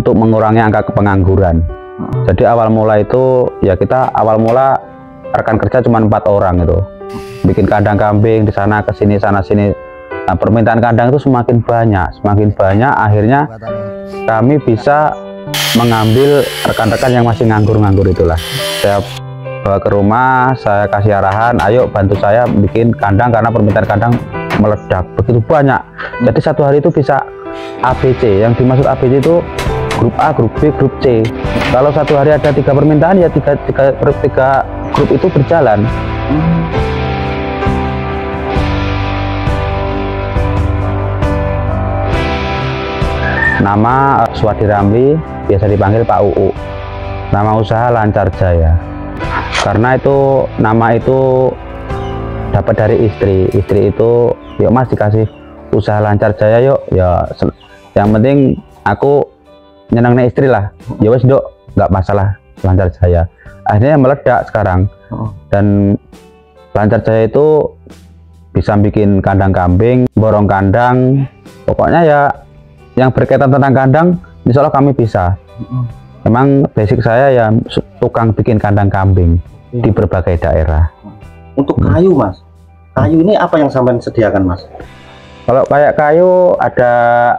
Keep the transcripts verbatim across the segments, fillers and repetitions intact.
untuk mengurangi angka pengangguran. Hmm. Jadi awal mula itu ya kita awal mula rekan kerja cuma empat orang itu, bikin kandang kambing di sana ke sini sana sini. Nah, permintaan kandang itu semakin banyak, semakin banyak. Akhirnya kami bisa mengambil rekan-rekan yang masih nganggur-nganggur itulah. Saya bawa ke rumah, saya kasih arahan, ayo bantu saya bikin kandang karena permintaan kandang meledak begitu banyak. Jadi satu hari itu bisa A B C. Yang dimaksud A B C itu grup A, grup B, grup C. Kalau satu hari ada tiga permintaan ya tiga, tiga, tiga grup itu berjalan. Nama Suwadi Ramli, biasa dipanggil Pak U U. Nama usaha Lancar Jaya. Karena itu nama itu dapat dari istri. Istri itu, yuk mas dikasih usaha Lancar Jaya yuk. Ya, yang penting aku nyenangnya istri lah. Ya wes dok, nggak masalah Lancar Jaya. Akhirnya meledak sekarang. Dan Lancar Jaya itu bisa bikin kandang kambing, borong kandang. Pokoknya ya yang berkaitan tentang kandang, insya Allah kami bisa. Memang basic saya ya tukang bikin kandang kambing hmm. di berbagai daerah. Untuk kayu mas, kayu ini apa yang sampai sediakan mas? Kalau kayak kayu ada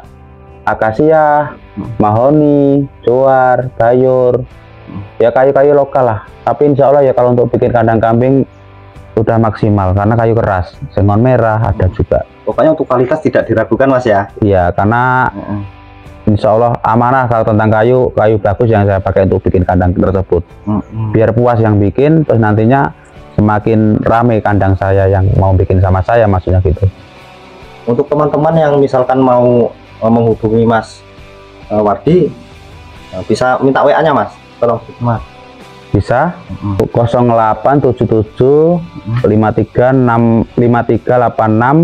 akasia, hmm. mahoni, cuar, bayur, hmm. ya kayu-kayu lokal lah. Tapi insya Allah ya kalau untuk bikin kandang kambing udah maksimal karena kayu keras, sengon merah ada juga. Pokoknya untuk kualitas tidak diragukan mas ya? Iya, karena mm-hmm. insya Allah amanah kalau tentang kayu, kayu bagus yang saya pakai untuk bikin kandang tersebut. Mm-hmm. Biar puas yang bikin, terus nantinya semakin rame kandang saya yang mau bikin sama saya, maksudnya gitu. Untuk teman-teman yang misalkan mau uh, menghubungi Mas uh, Wardi, uh, bisa minta W A-nya mas, tolong mas. Bisa nol delapan tujuh tujuh lima tiga enam lima tiga delapan enam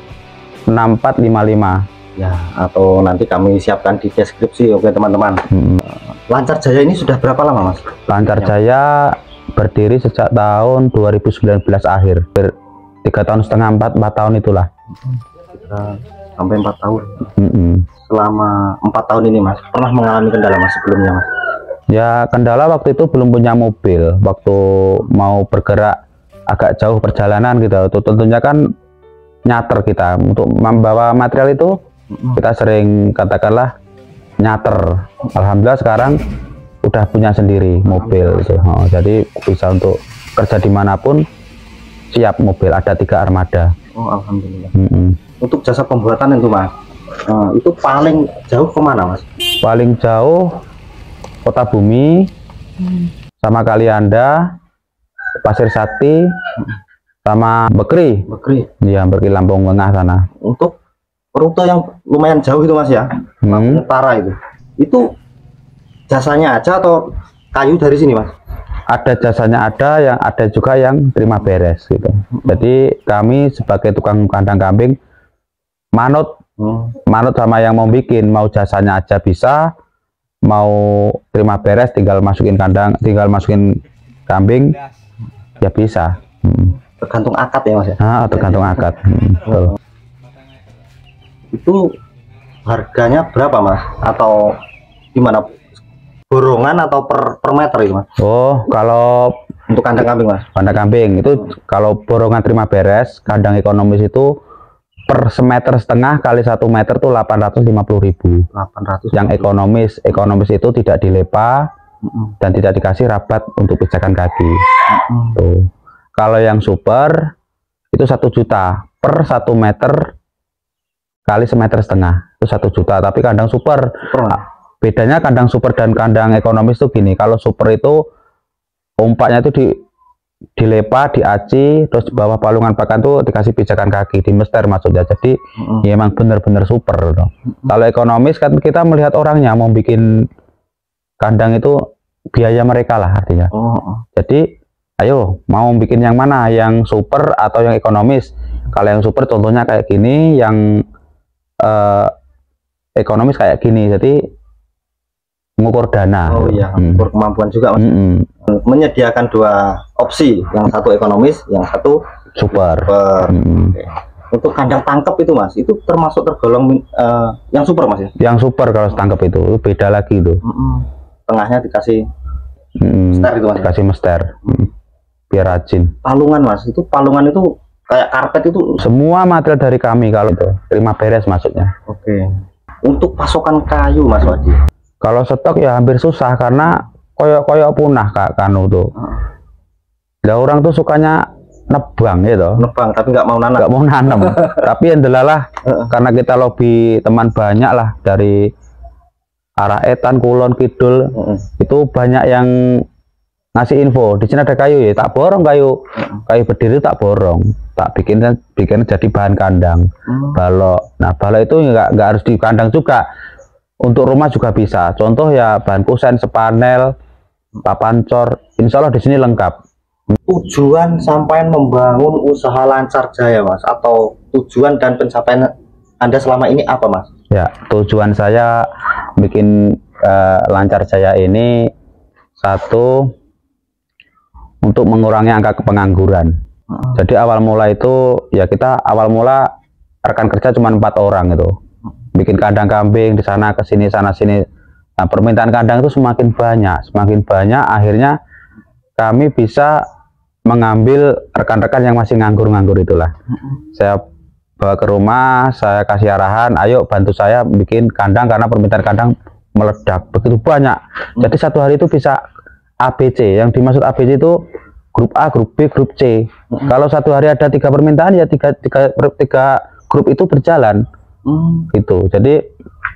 enam empat lima lima ya, atau nanti kami siapkan di deskripsi. Oke teman-teman. hmm. Lancar Jaya ini sudah berapa lama mas? Lancar Jaya berdiri sejak tahun dua ribu sembilan belas akhir, tiga tahun setengah empat empat tahun itulah. Kita sampai empat tahun. hmm. Selama empat tahun ini mas pernah mengalami kendala mas sebelumnya mas? Ya kendala waktu itu belum punya mobil, waktu mau bergerak agak jauh perjalanan gitu, itu tentunya kan nyater kita untuk membawa material itu kita sering katakanlah nyater. Alhamdulillah sekarang udah punya sendiri mobil gitu. Oh, jadi bisa untuk kerja dimanapun siap mobil, ada tiga armada. Oh alhamdulillah. Mm-mm. Untuk jasa pembuatan itu mas, uh, itu paling jauh kemana mas? Paling jauh Kota Bumi, hmm. sama Kalianda, Pasir Sakti, hmm. sama Bekri. Bekri. Iya, Bekri Lampung Tengah sana. Untuk rute yang lumayan jauh itu mas ya, hmm. utara itu, itu jasanya aja atau kayu dari sini mas? Ada jasanya ada, yang ada juga yang terima beres gitu. Hmm. Jadi kami sebagai tukang kandang kambing manut, hmm. manut sama yang mau bikin, mau jasanya aja bisa. Mau terima beres tinggal masukin kandang, tinggal masukin kambing ya bisa. hmm. Tergantung akad ya mas ya? Ah, tergantung akad. hmm. oh. Itu harganya berapa mas? Atau gimana, borongan atau per, per meter itu mas? Oh kalau untuk kandang kambing mas? Kandang kambing itu hmm. kalau borongan terima beres, kandang ekonomis itu per semeter setengah kali satu meter tuh delapan ratus lima puluh ribu. delapan ratus Yang ekonomis, ekonomis itu tidak dilepa mm-mm. dan tidak dikasih rabat untuk pijakan kaki. Mm-mm. Tuh. Kalau yang super itu satu juta per satu meter kali semeter setengah itu satu juta. Tapi kandang super, super. Bedanya kandang super dan kandang ekonomis tuh gini. Kalau super itu ompaknya itu di dilepa, diaci, terus di bawah palungan pakan tuh dikasih pijakan kaki, dimester maksudnya. Jadi mm-hmm. ya emang bener-bener super loh. Mm-hmm. Kalau ekonomis kan kita melihat orangnya mau bikin kandang itu biaya mereka lah artinya. Oh. Jadi ayo mau bikin yang mana, yang super atau yang ekonomis? Kalau yang super contohnya kayak gini, yang eh, ekonomis kayak gini. Jadi mengukur dana. Oh iya, mengukur hmm. kemampuan juga mas. Hmm. Menyediakan dua opsi, yang satu ekonomis, yang satu super. super. Hmm. Oke. Untuk kandang tangkep itu mas, itu termasuk tergolong uh, yang super mas ya? Yang super kalau tangkep itu, itu beda lagi itu. Mm-mm. Tengahnya dikasih mm, mester itu mas? Dikasih mester, mm. biar rajin. Palungan mas, itu palungan itu kayak karpet itu? Semua material dari kami kalau itu, terima beres maksudnya. Oke. Untuk pasokan kayu mas Wadi? Kalau stok ya hampir susah karena koyok-koyok punah kak kanu tuh. Nah, orang tuh sukanya nebang gitu, nebang tapi nggak mau nanam, nggak mau nanam. Tapi yang delalah karena kita lobby teman banyak lah dari arah Etan, Kulon, Kidul, uh -uh. itu banyak yang ngasih info di sini ada kayu ya, tak borong kayu, uh -uh. kayu berdiri tak borong, tak bikin bikin jadi bahan kandang, uh. balok. Nah balok itu nggak nggak harus di kandang juga, untuk rumah juga bisa. Contoh ya bahan kusen, sepanel, papan cor, insya Allah di sini lengkap. Tujuan sampai membangun usaha Lancar Jaya mas, atau tujuan dan pencapaian Anda selama ini apa mas? Ya, tujuan saya bikin uh, Lancar Jaya ini satu, untuk mengurangi angka pengangguran. uh-huh. Jadi awal mula itu ya kita awal mula rekan kerja cuma empat orang itu, bikin kandang kambing di sana ke sini sana sini. Nah permintaan kandang itu semakin banyak semakin banyak akhirnya kami bisa mengambil rekan-rekan yang masih nganggur-nganggur itulah. Uh-huh. Saya bawa ke rumah, saya kasih arahan, ayo bantu saya bikin kandang karena permintaan kandang meledak begitu banyak. Uh-huh. Jadi satu hari itu bisa A B C. Yang dimaksud A B C itu grup A, grup B, grup C. Uh-huh. Kalau satu hari ada tiga permintaan ya tiga, tiga, tiga grup itu berjalan. Uh-huh. Gitu. Jadi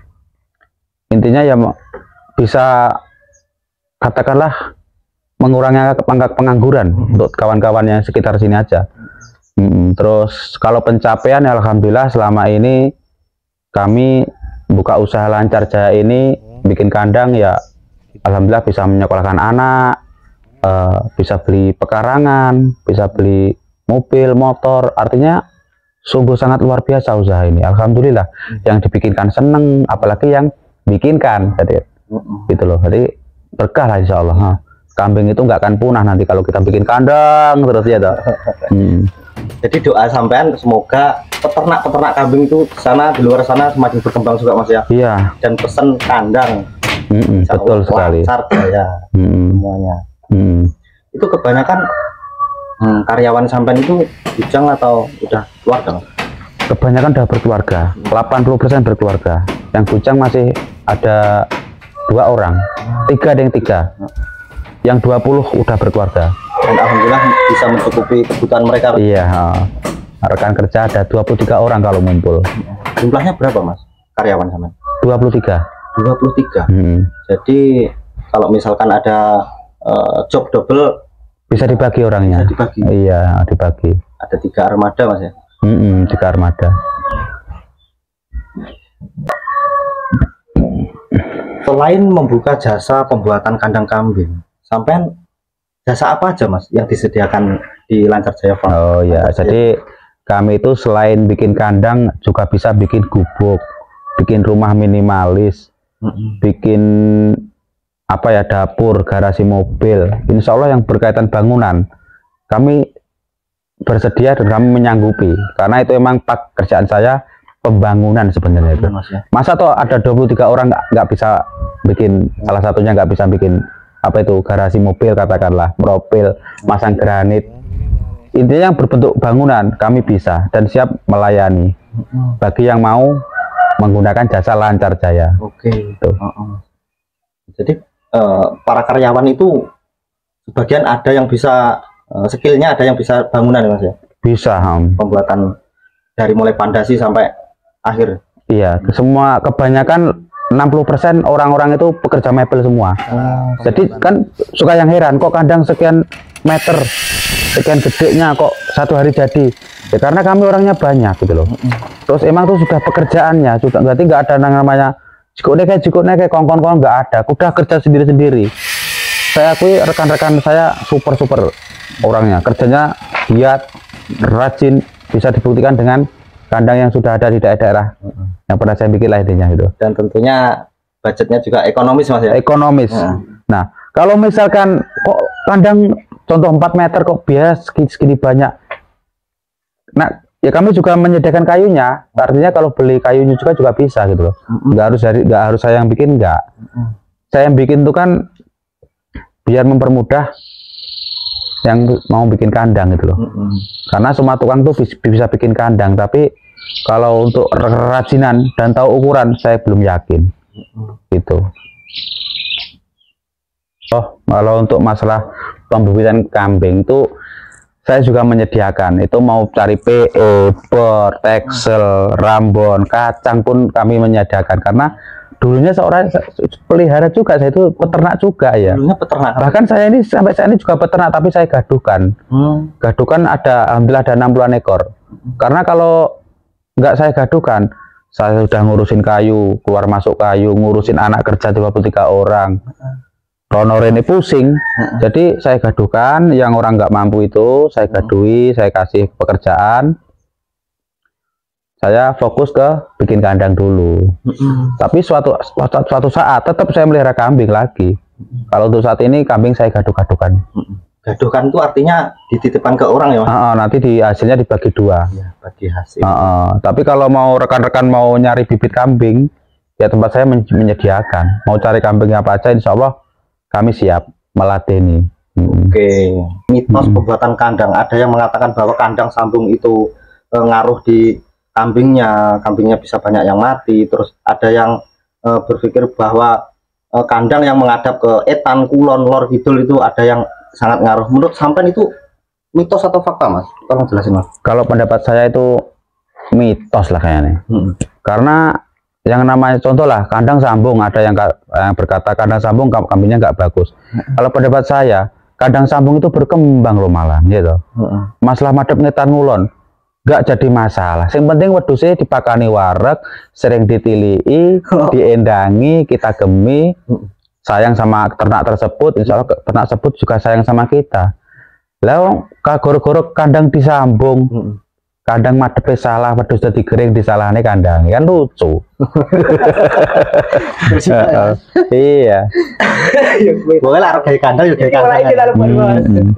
intinya ya bisa katakanlah mengurangi angka pengangguran hmm. untuk kawan-kawan yang sekitar sini aja. Hmm, terus kalau pencapaian ya alhamdulillah selama ini kami buka usaha Lancar Jaya ini bikin kandang ya alhamdulillah bisa menyekolahkan anak, uh, bisa beli pekarangan, bisa beli mobil, motor, artinya sungguh sangat luar biasa usaha ini. Alhamdulillah hmm. yang dibikinkan seneng, apalagi yang bikinkan, jadi hmm. gitu loh. Jadi berkah lah insya Allah. Hmm. Kambing itu nggak akan punah nanti kalau kita bikin kandang terus ya toh. Hmm. Jadi doa sampean semoga peternak-peternak kambing itu di sana di luar sana semakin berkembang juga mas ya. Iya. Dan pesen kandang. Hmm, betul sekali. Lancar Jaya hmm. semuanya. Hmm. Itu kebanyakan hmm, karyawan sampean itu bujang atau udah keluarga? Kebanyakan udah berkeluarga. delapan puluh persen berkeluarga. Yang bujang masih ada dua orang. Tiga ada yang tiga. Yang dua puluh udah berkeluarga dan alhamdulillah bisa mencukupi kebutuhan mereka. Iya, rekan kerja ada dua puluh tiga orang kalau ngumpul. Jumlahnya berapa mas karyawan sama? dua puluh tiga. dua puluh tiga. Hmm. Jadi kalau misalkan ada uh, job double bisa dibagi orangnya. Bisa dibagi. Iya, dibagi. Ada tiga armada mas ya? Hmm, tiga armada. Selain membuka jasa pembuatan kandang kambing, sampean jasa apa aja mas yang disediakan di Lancar Jaya Farm? Oh ya, jadi kami itu selain bikin kandang juga bisa bikin gubuk, bikin rumah minimalis, mm-hmm. bikin apa ya dapur, garasi mobil. Insya Allah yang berkaitan bangunan kami bersedia dan kami menyanggupi karena itu emang pekerjaan saya pembangunan sebenarnya itu. Mas, ya. Masa toh ada dua puluh tiga orang nggak bisa bikin, salah satunya nggak bisa bikin apa itu garasi mobil katakanlah, profil, masang granit, intinya yang berbentuk bangunan kami bisa dan siap melayani bagi yang mau menggunakan jasa Lancar Jaya. Oke. Uh -uh. Jadi uh, para karyawan itu sebagian ada yang bisa uh, skillnya, ada yang bisa bangunan ya mas ya? Bisa. Um. Pembuatan dari mulai pondasi sampai akhir. Iya, semua kebanyakan enam puluh persen orang-orang itu pekerja mebel semua. Oh, jadi kan suka yang heran kok kandang sekian meter, sekian gedenya kok satu hari jadi. Ya karena kami orangnya banyak gitu loh. Terus emang tuh sudah pekerjaannya, sudah berarti nggak ada namanya jikone kayak jikone kayak kongkon-kongkon nggak ada. Udah kerja sendiri-sendiri. Saya akui rekan-rekan saya super-super orangnya, kerjanya giat, rajin, bisa dibuktikan dengan kandang yang sudah ada di daerah-daerah uh-uh. yang pernah saya bikin lah intinya itu. Dan tentunya budgetnya juga ekonomis mas ya? Ekonomis. Uh. Nah kalau misalkan kok kandang contoh empat meter kok bias segini, segini banyak, nah ya kami juga menyediakan kayunya. Artinya kalau beli kayunya juga juga bisa gitu loh. Nggak harus dari nggak harus saya yang bikin, nggak. Saya yang bikin itu kan biar mempermudah yang mau bikin kandang gitu loh. Karena semua tukang tuh bisa, bisa bikin kandang, tapi kalau untuk kerajinan dan tahu ukuran saya belum yakin. Gitu. Oh, kalau untuk masalah pembibitan kambing itu saya juga menyediakan. Itu mau cari P E, bor, teksel, rambon, kacang pun kami menyediakan. Karena dulunya seorang pelihara juga, saya itu peternak juga ya. Dulunya peternak. Bahkan saya ini sampai saya ini juga peternak, tapi saya gaduhkan. Hmm. Gaduhkan ada, alhamdulillah ada enam puluhan ekor. Karena kalau nggak saya gaduhkan, saya sudah ngurusin kayu, keluar masuk kayu, ngurusin anak kerja dua puluh tiga orang. Honor ini pusing, uh-uh. Jadi saya gaduhkan yang orang nggak mampu itu, saya gaduhi, saya kasih pekerjaan, saya fokus ke bikin kandang dulu. Uh-uh. Tapi suatu, suatu suatu saat tetap saya melihara kambing lagi. Uh-uh. Kalau untuk saat ini kambing saya gaduh-gaduhkan. Uh-uh. Gaduhkan itu artinya dititipkan ke orang ya, Mas? Uh-uh, nanti di hasilnya dibagi dua. Ya, bagi hasil. Uh-uh. Tapi kalau mau rekan-rekan mau nyari bibit kambing, ya tempat saya men menyediakan. Mau cari kambing apa aja, insya Allah kami siap meladeni. Oke, mitos hmm. pembuatan kandang. Ada yang mengatakan bahwa kandang sambung itu e, ngaruh di kambingnya, kambingnya bisa banyak yang mati. Terus ada yang e, berpikir bahwa e, kandang yang menghadap ke etan, kulon, lor, kidul itu ada yang sangat ngaruh. Menurut sampean itu mitos atau fakta, Mas? Tolong jelasin, Mas. Kalau pendapat saya itu mitos lah kayaknya. Hmm. Karena yang namanya contoh lah kandang sambung, ada yang, yang berkata kandang sambung kambingnya nggak bagus. Mm-hmm. Kalau pendapat saya kandang sambung itu berkembang loh malah gitu. Mm-hmm. Masalah madep ngetan ngulon nggak jadi masalah. Yang penting wedusnya dipakani wareg, sering ditilii, oh. diendangi, kita gemi, mm-hmm. sayang sama ternak tersebut, insya Allah ternak tersebut juga sayang sama kita. Lalu kagor-gor kandang disambung. Mm-hmm. Kandang madepnya salah, wedus jadi kering disalahnya kandang, kan lucu. uh, iya. Boleh lah kayak kandang juga kayak kandang.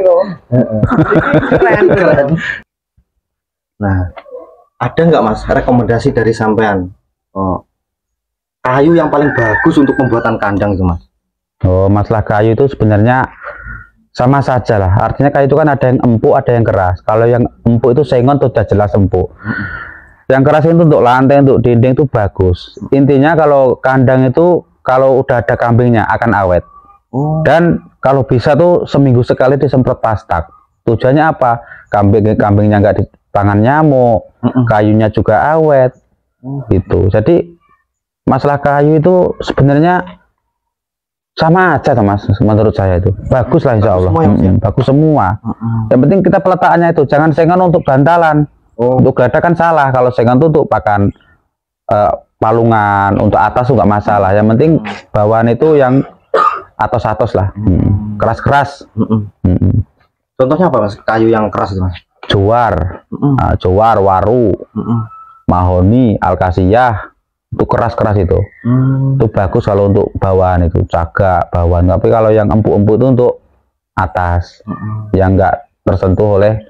Nah, ada nggak Mas rekomendasi dari sampean oh, kayu yang paling bagus untuk pembuatan kandang itu, Mas? Oh, masalah kayu itu sebenarnya sama saja lah, artinya kayu itu kan ada yang empuk, ada yang keras. Kalau yang empuk itu sengon tuh udah jelas empuk. Mm-hmm. Yang keras itu untuk lantai, untuk dinding itu bagus. Intinya kalau kandang itu kalau udah ada kambingnya akan awet. Oh. Dan kalau bisa tuh seminggu sekali disemprot pastak. Tujuannya apa? Kambing kambingnya nggak dipangan nyamuk, mm-hmm. kayunya juga awet. Mm-hmm. Gitu. Jadi masalah kayu itu sebenarnya sama aja Mas, menurut saya itu bagus lah insya Allah. Bagus semua, hmm, bagus semua. Uh-uh. Yang penting kita peletakannya itu jangan sengon untuk bantalan. Oh. Untuk gada kan salah, kalau sengon itu untuk pakan uh, palungan, untuk atas tuh nggak masalah. Yang penting bawaan itu yang atos-atos lah, hmm. keras-keras. Uh-uh. Hmm. Contohnya apa Mas? Kayu yang keras itu Mas? Juar, uh-uh. uh, juar, waru, uh-uh. mahoni, alkasiyah. Itu keras-keras itu, hmm. itu bagus kalau untuk bawaan itu cagak bawaan. Tapi kalau yang empuk-empuk itu untuk atas, hmm. yang enggak tersentuh oleh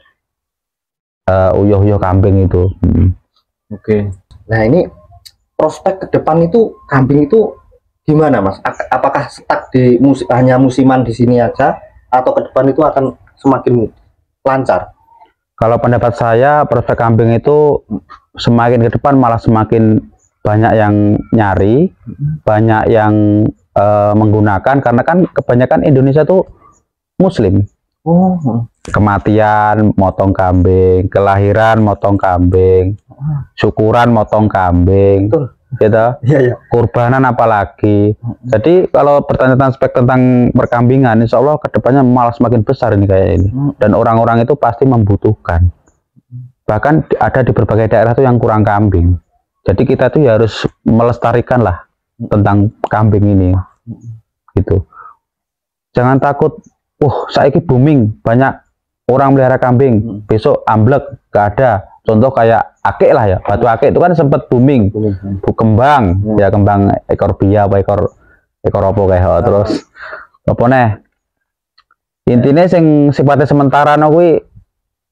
uh, uyuh-uyuh kambing itu. Hmm. Oke. Okay. Nah ini prospek ke depan itu kambing itu gimana Mas? Apakah stuck di musim, hanya musiman di sini aja, atau ke depan itu akan semakin lancar? Kalau pendapat saya prospek kambing itu semakin ke depan malah semakin banyak yang nyari, hmm. banyak yang uh, menggunakan, karena kan kebanyakan Indonesia tuh Muslim. Oh. Kematian motong kambing, kelahiran motong kambing, syukuran motong kambing, betul. Gitu. Ya, ya. Kurbanan apalagi. Hmm. Jadi kalau pertanyaan spek tentang perkambingan, insya Allah kedepannya malah semakin besar ini kayak ini. Hmm. Dan orang-orang itu pasti membutuhkan. Bahkan ada di berbagai daerah tuh yang kurang kambing. Jadi kita tuh ya harus melestarikan lah tentang kambing ini, gitu. Jangan takut, wah saiki booming, banyak orang melihara kambing, besok amblek, gak ada. Contoh kayak akek lah ya, batu akek itu kan sempat booming, bu kembang, ya kembang ekor bia, apa ekor ekor apa kayak, terus apa nih? Intinya sing sifatnya sementara no kuwi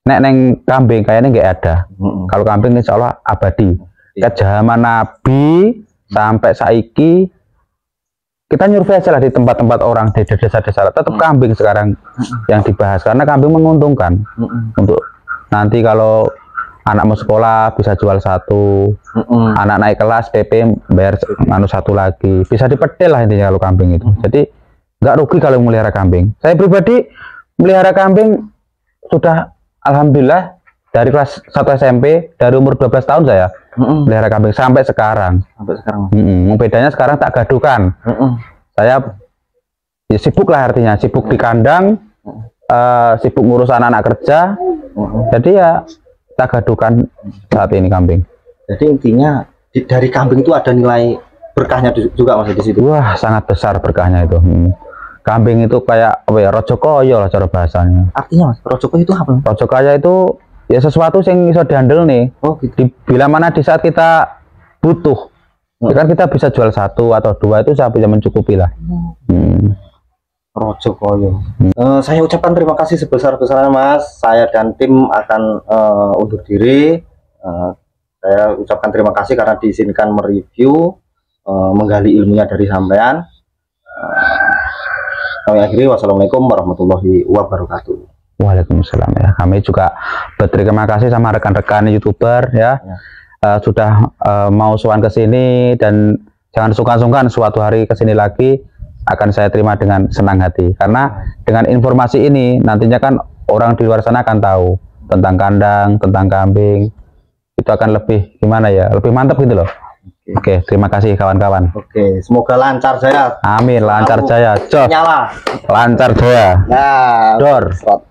nek neng kambing kayaknya nggak ada. Mm-mm. Kalau kambing insya Allah abadi. Ke zaman Nabi sampai saiki kita nyurvei aja lah di tempat-tempat orang di desa-desa, tetap mm. kambing sekarang mm. yang dibahas karena kambing menguntungkan mm. untuk nanti kalau anak mau sekolah bisa jual satu, mm. anak naik kelas P P bayar anu satu lagi, bisa dipedel lah intinya kalau kambing itu. Mm. Jadi nggak rugi kalau melihara kambing. Saya pribadi melihara kambing sudah alhamdulillah dari kelas satu S M P, dari umur dua belas tahun saya mm-mm. melihara kambing sampai sekarang. Sampai sekarang. Mm-mm. Bedanya sekarang tak gadukan. Mm-mm. Saya ya sibuk lah artinya, sibuk mm-mm. di kandang, uh, sibuk ngurus anak-anak kerja. Mm-mm. Jadi ya tak gadukan saat ini kambing. Jadi intinya di, dari kambing itu ada nilai berkahnya juga masih di situ. Wah, sangat besar berkahnya itu. Hmm. Kambing itu kayak apa ya, rojo koyo lah cara bahasanya. Artinya mas, rojo koyo itu apa? Rojo koyo itu ya sesuatu yang bisa dihandle nih. Oh, gitu. Di, bila mana di saat kita butuh, hmm. kan kita bisa jual satu atau dua itu saya bisa mencukupi lah. Hmm. Hmm. Rojo koyo. Hmm. Uh, saya ucapkan terima kasih sebesar-besarnya mas. Saya dan tim akan uh, undur diri. Uh, saya ucapkan terima kasih karena diizinkan mereview, uh, menggali ilmunya dari sampean. Uh, kami akhiri, wassalamualaikum warahmatullahi wabarakatuh. Waalaikumsalam ya. Kami juga berterima kasih sama rekan-rekan YouTuber ya, ya. Uh, sudah uh, mau sowan ke sini dan jangan sungkan-sungkan suatu hari ke sini lagi akan saya terima dengan senang hati karena dengan informasi ini nantinya kan orang di luar sana akan tahu tentang kandang, tentang kambing, itu akan lebih gimana ya, lebih mantap gitu loh. Oke, Oke terima kasih kawan-kawan. Oke, semoga lancar jaya. Amin, lancar jaya. Jos. Nyala. Lancar jaya. Nah, dor.